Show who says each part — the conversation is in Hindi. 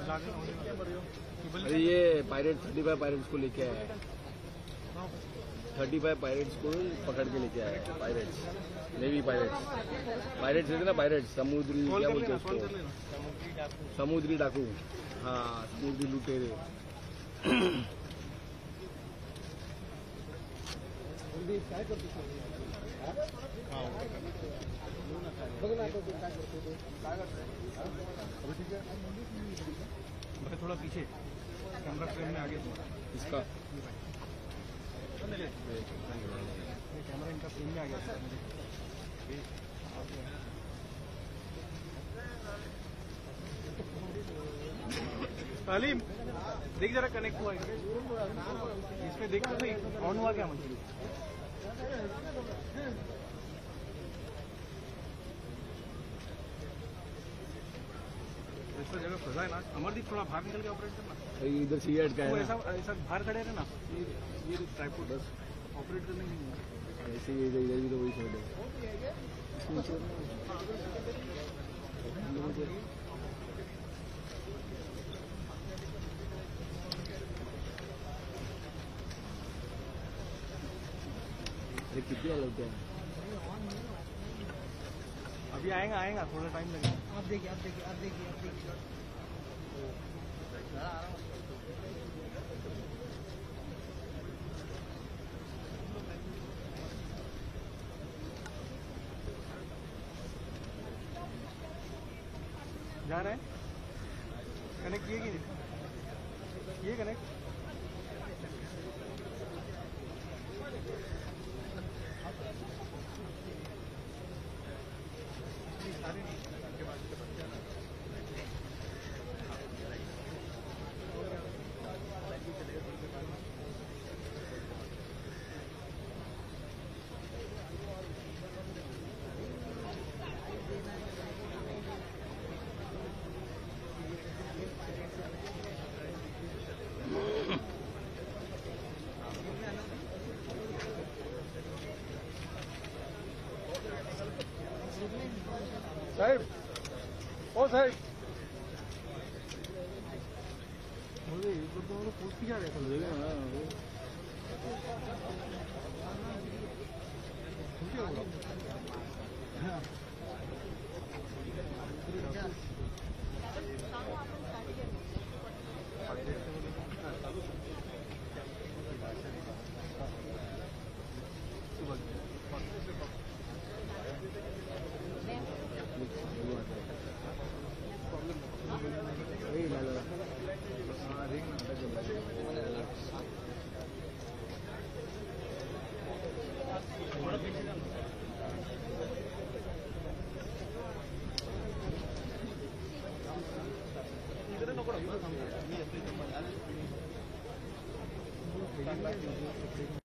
Speaker 1: अरे ये पायरेट 35 पायरेट्स को लेके आया है। 35 पायरेट्स को पकड़ के लेके आया है। पायरेट्स, नेवी पायरेट्स है ना, पायरेट्स समुद्री, क्या बोलते हैं उसको, समुद्री डाकू। हाँ, समुद्री लुटेरे। काय करतो ठीक है, थोड़ा पीछे कैमरा फ्रेम में आगे इसका कैमरा इनका फ्रेम में आ गया। तालीम देख जरा कनेक्ट हुआ इसमें, देख तो सही ऑन हुआ क्या मछली। इस जगह फंसा है ना। अमरदीप थोड़ा बाहर निकल के ऑपरेट करना, इधर से ऐड का है, ऐसा बाहर खड़े रहना। ये ट्राइपॉड बस ऑपरेट करने नहीं है, ऐसे ही इधर भी तो वही छोड़ दे। कितने लगते हैं अभी? आएगा थोड़ा टाइम लगेगा। आप देखिए जा रहे हैं। कनेक्ट किए कि नहीं? ये कनेक्ट साहब, ओ साहब बोले इधर तो पोस्ट जा रहा था।